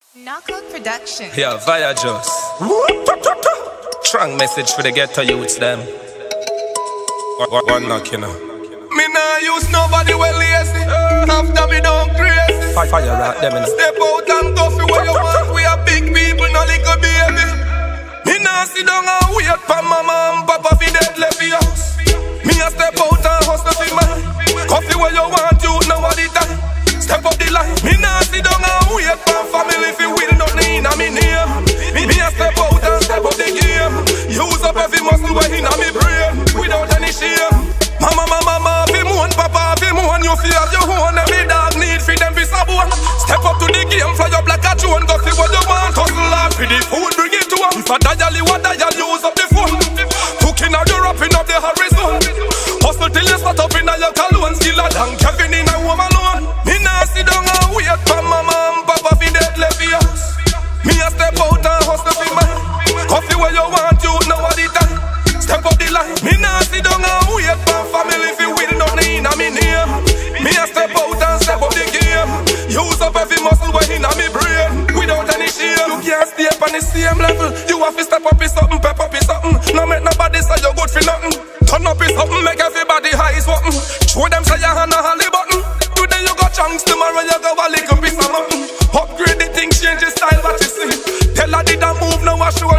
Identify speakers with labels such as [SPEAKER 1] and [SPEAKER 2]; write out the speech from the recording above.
[SPEAKER 1] Knockout Production.
[SPEAKER 2] Yeah, via just strong message for the ghetto youths them. One knock, you know.
[SPEAKER 3] Me nah use nobody well lazy. After me don't crazy.
[SPEAKER 2] Fire at them, you know.
[SPEAKER 3] Step out and go for what you want. We are big people, no little baby. Me nah sit down and wait for mama and papa fi dead left the house. Me a step out and hustle fi mine. Coffee where you want, you know what it time. Step up the line. Me nah sit down and wait for family fi will nothing inna me name. Me a step out and step up the game. Use up every muscle way inna me brain without any shame. Mama, fi moan, papa, fi moan. You fi have your own. Every dog need fi them fi sabon. Step up to the game, fly up like a drone. Go see what you want. Hustle hard for the food, bring it to them. If a dial, you a dial, use up the phone. Cooking out, you're wrapping up the horizon. Hustle till you start up inna your cologne. Still a down, Kevin in a home alone. Me nah sit down and wait for mama and papa fi dead left the house. Me a step out and hustle fi mine. Coffee where you want, you know what it time. Step up the line. Me nah sit down and wait for family fi will nothing inna me name. Me a step out and step up the game. Use up every muscle way inna me brain without any shame. You can't stay up on the same level. You have to step up is something, pep up is something. No make nobody say you're good for nothing. Turn up is something, make everybody high is something. Show them say you hand a holly button. Today you got chunks, tomorrow you go a little piece of nothing. Upgrade the thing, change the style what you see. Tell her did I move, now I show